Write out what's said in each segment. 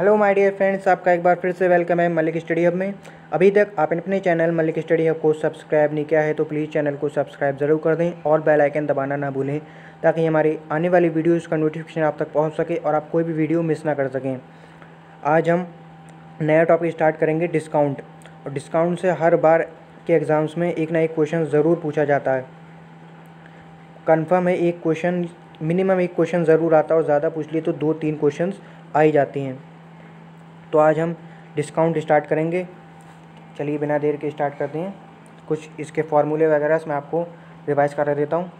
Hello my dear friends, आपका एक बार फिर से वेलकम है मलिक स्टडी हब में। अभी तक आपने अपने चैनल मलिक स्टडी हब को सब्सक्राइब नहीं किया है तो प्लीज़ चैनल को सब्सक्राइब ज़रूर कर दें और बेल आइकन दबाना ना भूलें ताकि हमारी आने वाली वीडियोज़ का नोटिफिकेशन आप तक पहुंच सके और आप कोई भी वीडियो मिस ना कर सकें। आज हम नया टॉपिक स्टार्ट करेंगे, डिस्काउंट। और डिस्काउंट से हर बार के एग्ज़ाम्स में एक ना एक क्वेश्चन ज़रूर पूछा जाता है। कन्फर्म है, एक क्वेश्चन मिनिमम एक क्वेश्चन ज़रूर आता है और ज़्यादा पूछ लिए तो 2-3 क्वेश्चन आ ही जाती हैं। तो आज हम डिस्काउंट स्टार्ट करेंगे। चलिए बिना देर के स्टार्ट करते हैं। कुछ इसके फॉर्मूले वगैरह मैं आपको रिवाइज करा देता हूँ।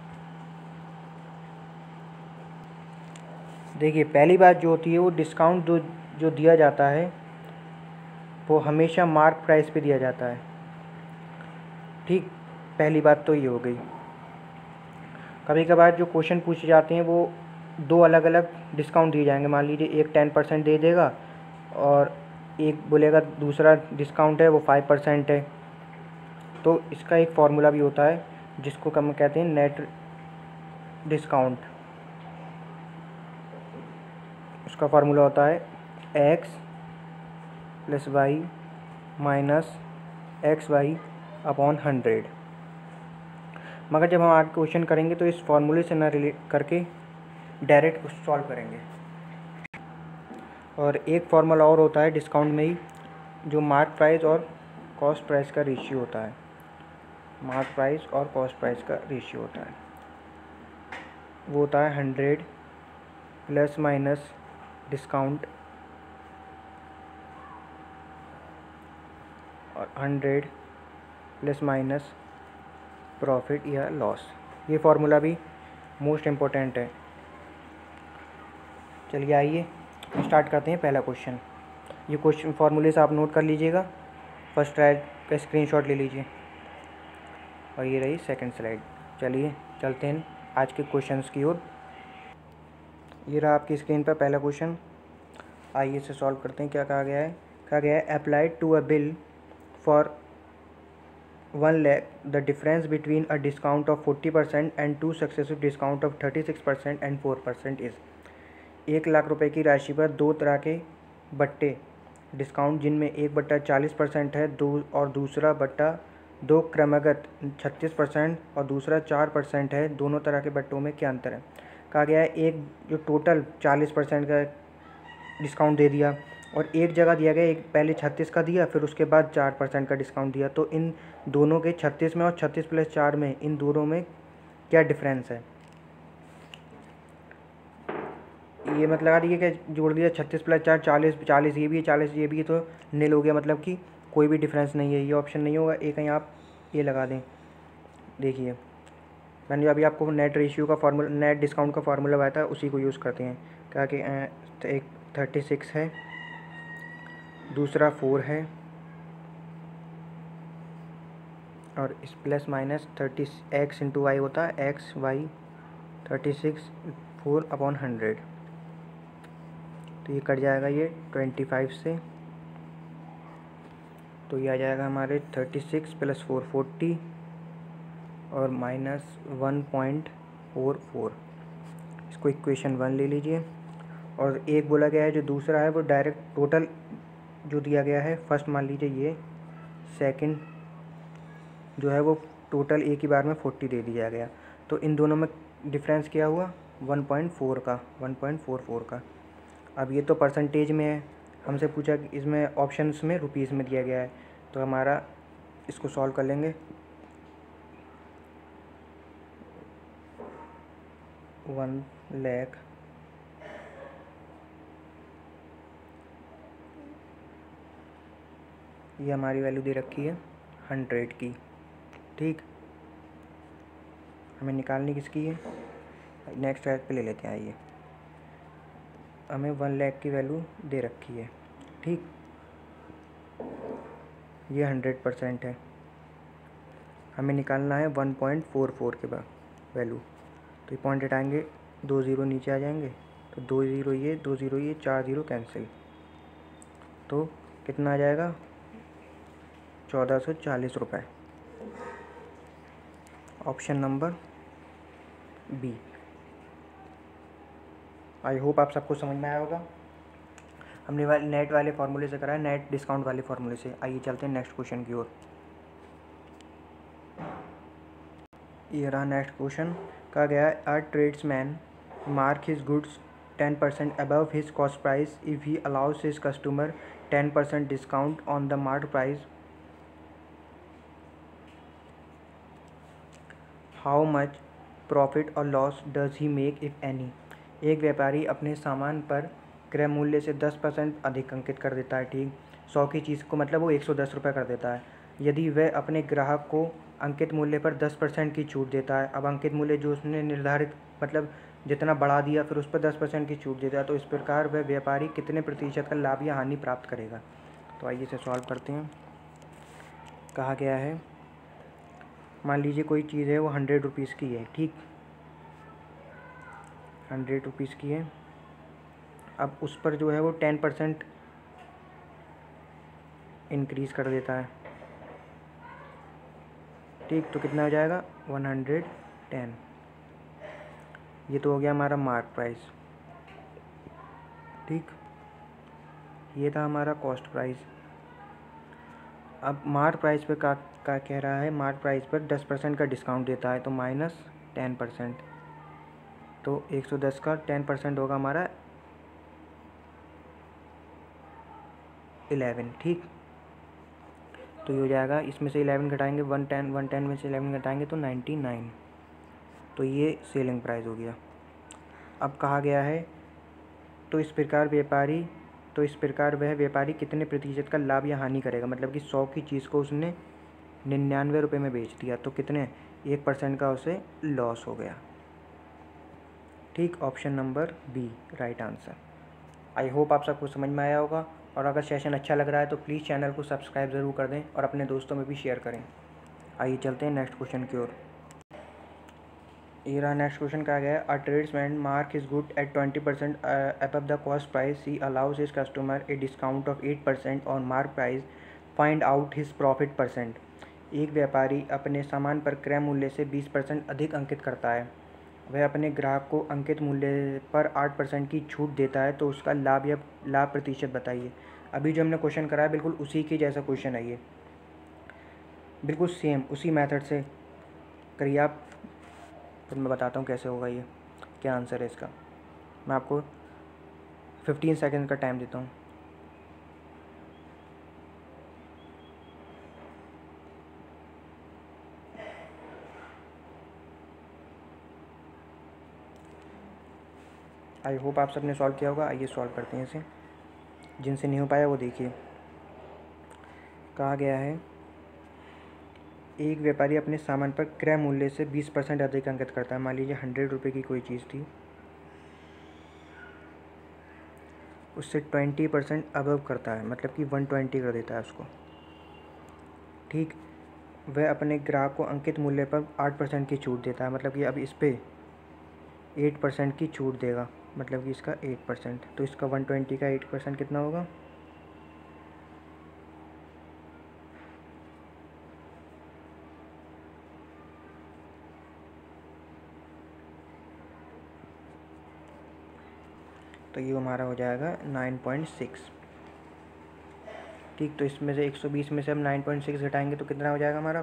देखिए, पहली बात जो होती है वो डिस्काउंट जो दिया जाता है वो हमेशा मार्क प्राइस पे दिया जाता है। ठीक, पहली बात तो ये हो गई। कभी कभार जो क्वेश्चन पूछे जाते हैं वो दो अलग अलग डिस्काउंट दिए जाएंगे। मान लीजिए एक 10% दे देगा और एक बोलेगा दूसरा डिस्काउंट है वो 5% है। तो इसका एक फार्मूला भी होता है जिसको हम कहते हैं नेट डिस्काउंट। उसका फार्मूला होता है x + y - xy अपॉन 100। मगर जब हम आगे क्वेश्चन करेंगे तो इस फार्मूले से ना रिलेट करके डायरेक्ट कुछ सॉल्व करेंगे। और एक फार्मूला और होता है डिस्काउंट में ही, जो मार्क प्राइस और कॉस्ट प्राइस का रेशियो होता है। मार्क प्राइस और कॉस्ट प्राइस का रेशियो होता है, वो होता है 100 ± डिस्काउंट और 100 ± प्रॉफिट या लॉस। ये फार्मूला भी मोस्ट इम्पोर्टेंट है। चलिए आइए स्टार्ट करते हैं पहला क्वेश्चन। ये क्वेश्चन फार्मूले से आप नोट कर लीजिएगा। फर्स्ट स्लाइड का स्क्रीनशॉट ले लीजिए और ये रही सेकंड स्लाइड। चलिए चलते हैं आज के क्वेश्चंस की ओर। ये रहा आपकी स्क्रीन पर पहला क्वेश्चन। आइए इसे सॉल्व करते हैं। क्या कहा गया है? कहा गया है applied to a bill for 1 lakh the difference between a discount of 40% and 2 successive discount of 36% and 4% is. 1 lakh रुपए की राशि पर दो तरह के बट्टे डिस्काउंट, जिनमें एक बट्टा 40% है और दूसरा बट्टा दो क्रमागत 36% और दूसरा 4% है। दोनों तरह के बट्टों में क्या अंतर है? कहा गया है एक जो टोटल 40% का डिस्काउंट दे दिया और एक जगह दिया गया, एक पहले 36 का दिया फिर उसके बाद 4% का डिस्काउंट दिया। तो इन दोनों के 36 में और 36 + 4 में इन दोनों में क्या डिफरेंस है? ये मतलब लगा दिए कि जोड़ दिया 36 + 4 40, 40 ये भी है 40 ये भी है, तो नील हो गया, मतलब कि कोई भी डिफरेंस नहीं है। ये ऑप्शन नहीं होगा। एक कहीं आप ये लगा दें। देखिए मैंने अभी आपको नेट रेशियो का फार्मूला, नेट डिस्काउंट का फार्मूला बताया था, उसी को यूज़ करते हैं। क्या कि एक 36 है, दूसरा 4 है और इस ± 30 x × y होता है x y 36 4/100। तो ये कट जाएगा ये 25 से, तो ये आ जाएगा हमारे 36 + 4 40 और -1.44। इसको इक्वेशन 1 ले लीजिए। और एक बोला गया है जो दूसरा है वो डायरेक्ट टोटल जो दिया गया है, फर्स्ट मान लीजिए ये, सेकंड जो है वो टोटल एक ही बार में 40 दे दिया गया। तो इन दोनों में डिफरेंस क्या हुआ? 1.4 का, 1.44 का। अब ये तो परसेंटेज में है, हमसे पूछा कि इसमें ऑप्शंस में रुपीज़ में दिया गया है, तो हमारा इसको सॉल्व कर लेंगे। 1 लाख ये हमारी वैल्यू दे रखी है 100 की। ठीक, हमें निकालनी किसकी है? नेक्स्ट स्टेप पे ले लेते हैं। आइए, हमें 1 लाख की वैल्यू दे रखी है। ठीक, ये 100% है। हमें निकालना है 1.44 के बाद वैल्यू। तो ये पॉइंट हटाएंगे, 2 ज़ीरो नीचे आ जाएंगे, तो 2 ज़ीरो ये 2 ज़ीरो ये 4 ज़ीरो कैंसिल, तो कितना आ जाएगा? 1440 रुपये। Option number B. I hope आप सबको समझ में आया होगा। हमने नेट वाले फार्मूले से करा है, नेट डिस्काउंट वाले फार्मूले से। आइए चलते हैं नेक्स्ट क्वेश्चन की ओर। ये रहा नेक्स्ट क्वेश्चन। कहा गया है a tradesman mark his goods 10% above his cost price if he allows his customer 10% discount on the marked price. How much profit or loss does he make if any? एक व्यापारी अपने सामान पर क्रय मूल्य से 10% अधिक अंकित कर देता है। ठीक, 100 की चीज़ को मतलब वो 110 रुपये कर देता है। यदि वह अपने ग्राहक को अंकित मूल्य पर 10% की छूट देता है, अब अंकित मूल्य जो उसने निर्धारित मतलब जितना बढ़ा दिया फिर उस पर 10% की छूट देता है, तो इस प्रकार वह व्यापारी कितने प्रतिशत का लाभ या हानि प्राप्त करेगा। तो आइए इसे सॉल्व करते हैं। कहा गया है मान लीजिए कोई चीज़ है वो 100 रुपीज़ की है। ठीक, 100 रुपीज़ की है। अब उस पर जो है वो 10% इंक्रीज़ कर देता है। ठीक, तो कितना हो जाएगा 110। ये तो हो गया हमारा मार्क प्राइस। ठीक, ये था हमारा कॉस्ट प्राइस। अब मार्क प्राइस पे का कह रहा है, मार्क प्राइस पर 10% का डिस्काउंट देता है, तो -10%। तो 110 का 10% होगा हमारा 11। ठीक, तो ये हो जाएगा, इसमें से 11 घटाएंगे 110 में से 11 घटाएंगे तो 99। तो ये सेलिंग प्राइस हो गया। अब कहा गया है तो इस प्रकार वह व्यापारी कितने प्रतिशत का लाभ या हानि करेगा। मतलब कि 100 की चीज़ को उसने 99 रुपये में बेच दिया, तो कितने 1% का उसे लॉस हो गया। ठीक, option number B right answer. I hope आप सबको समझ में आया होगा, और अगर सेशन अच्छा लग रहा है तो प्लीज़ चैनल को सब्सक्राइब ज़रूर कर दें और अपने दोस्तों में भी शेयर करें। आइए चलते हैं नेक्स्ट क्वेश्चन की ओर। ये रहा नेक्स्ट क्वेश्चन। कहा गया है a tradesman mark his good at 20% above the cost price, he allows his customer a discount of 8% on mark price, find out his profit percent. एक व्यापारी अपने सामान पर क्रय मूल्य से 20% अधिक अंकित करता है। वह अपने ग्राहक को अंकित मूल्य पर 8% की छूट देता है, तो उसका लाभ प्रतिशत बताइए। अभी जो हमने क्वेश्चन करा है बिल्कुल उसी के जैसा क्वेश्चन है, ये बिल्कुल सेम उसी मेथड से करिए आप। फिर मैं बताता हूँ कैसे होगा, ये क्या आंसर है इसका। मैं आपको 15 सेकंड का टाइम देता हूँ। आई होप आप सबने सॉल्व किया होगा। आइए सॉल्व करते हैं इसे, जिनसे नहीं हो पाया वो देखिए। कहा गया है एक व्यापारी अपने सामान पर क्रय मूल्य से 20% अधिक अंकित करता है। मान लीजिए 100 रुपये की कोई चीज़ थी, उससे 20% अबव करता है, मतलब कि 120 कर देता है उसको। ठीक, वह अपने ग्राहक को अंकित मूल्य पर 8% की छूट देता है, मतलब कि अब इस पर 8% की छूट देगा, मतलब कि इसका 8%। तो इसका 120 का 8% कितना होगा, तो ये हमारा हो जाएगा 9.6। ठीक, तो इसमें से 120 में से हम 9.6 घटाएंगे तो कितना हो जाएगा हमारा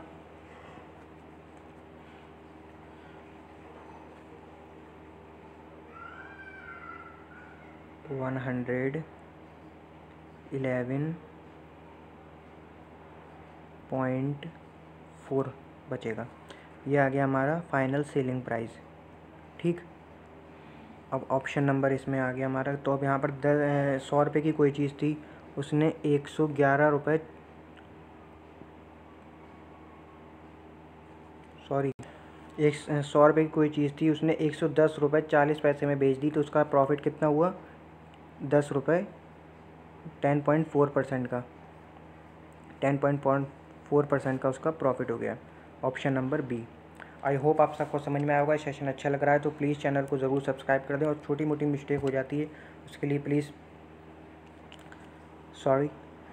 111.4 बचेगा। ये आ गया हमारा फाइनल सेलिंग प्राइस। ठीक, अब ऑप्शन नंबर इसमें आ गया हमारा। तो अब यहाँ पर 100 रुपये की कोई चीज़ थी, उसने 111 रुपये सॉरी 100 रुपये की कोई चीज़ थी, उसने 110 रुपये 40 पैसे में बेच दी, तो उसका प्रॉफिट कितना हुआ 10 रुपये 10.4% का 10.4% का उसका प्रॉफिट हो गया। Option number B. I hope आप सबको समझ में आया होगा। सेशन अच्छा लग रहा है तो प्लीज़ चैनल को ज़रूर सब्सक्राइब कर दें, और छोटी मोटी मिस्टेक हो जाती है उसके लिए प्लीज़ सॉरी।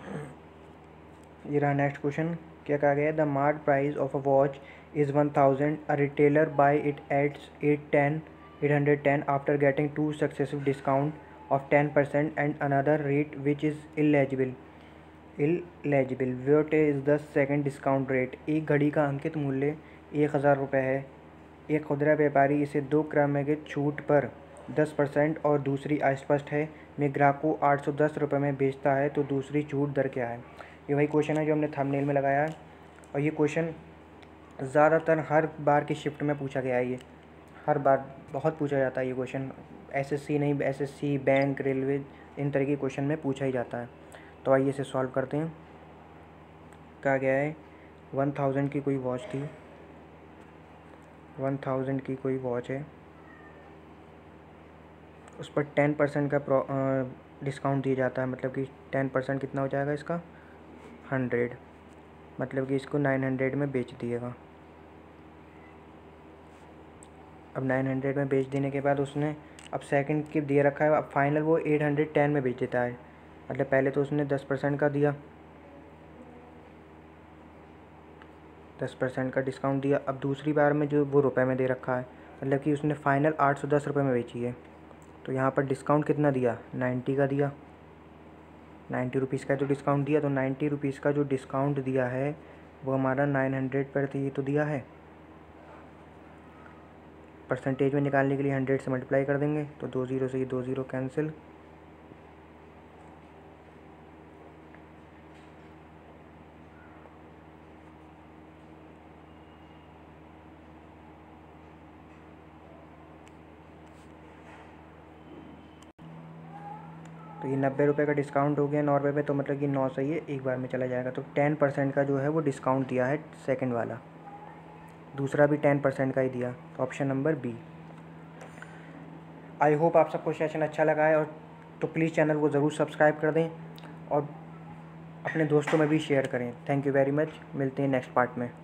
ये रहा नेक्स्ट क्वेश्चन। क्या कहा गया है the mark price of a watch is 1000, a retailer buy it at 810 after getting 2 successive discount of 10% and another rate which is eligible what is the second discount rate. एक घड़ी का अंकित मूल्य 1000 रुपये है। एक खुदरा व्यापारी इसे 2 क्रम के छूट पर 10% और दूसरी अस्पष्ट है में ग्राहक को 810 रुपये में बेचता है, तो दूसरी छूट दर क्या है। ये वही क्वेश्चन है जो हमने थंबनेल में लगाया है, और ये क्वेश्चन ज़्यादातर हर बार की शिफ्ट में पूछा गया है। ये हर बार बहुत पूछा जाता है ये क्वेश्चन। एसएससी नहीं, एसएससी, बैंक, रेलवे, इन तरह के क्वेश्चन में पूछा ही जाता है। तो आइए इसे सॉल्व करते हैं। कहा गया है 1000 की कोई वॉच थी, 1000 की कोई वॉच है, उस पर 10% का डिस्काउंट दिया जाता है। मतलब कि 10% कितना हो जाएगा इसका, 100। मतलब कि इसको 900 में बेच दिएगा। अब 900 में बेच देने के बाद उसने अब सेकंड की दे रखा है, अब फाइनल वो 810 में बेच देता है। मतलब पहले तो उसने 10% का दिया, 10% का डिस्काउंट दिया। अब दूसरी बार में जो वो रुपए में दे रखा है, मतलब कि उसने फाइनल 810 रुपये में बेची है। तो यहाँ पर डिस्काउंट कितना दिया, 90 का दिया, 90 रुपीज़ का जो डिस्काउंट दिया। तो 90 रुपीज़ का जो डिस्काउंट दिया है वो हमारा 900 पर ये तो दिया है। परसेंटेज में निकालने के लिए 100 से मल्टीप्लाई कर देंगे, तो 2 0 से ये 2 0 कैंसिल। तो ये 90 रुपये का डिस्काउंट हो गया 9 रुपये पे, तो मतलब कि 9 से ये एक बार में चला जाएगा। तो 10% का जो है वो डिस्काउंट दिया है सेकंड वाला, दूसरा भी 10% का ही दिया। तो option number B. I hope आप सबको सेशन अच्छा लगा है, और तो प्लीज़ चैनल को ज़रूर सब्सक्राइब कर दें और अपने दोस्तों में भी शेयर करें। Thank you very much. मिलते हैं नेक्स्ट पार्ट में।